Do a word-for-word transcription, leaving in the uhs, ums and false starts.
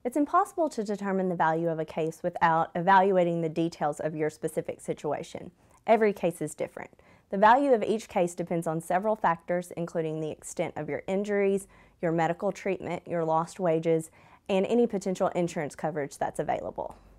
It's impossible to determine the value of a case without evaluating the details of your specific situation. Every case is different. The value of each case depends on several factors, including the extent of your injuries, your medical treatment, your lost wages, and any potential insurance coverage that's available.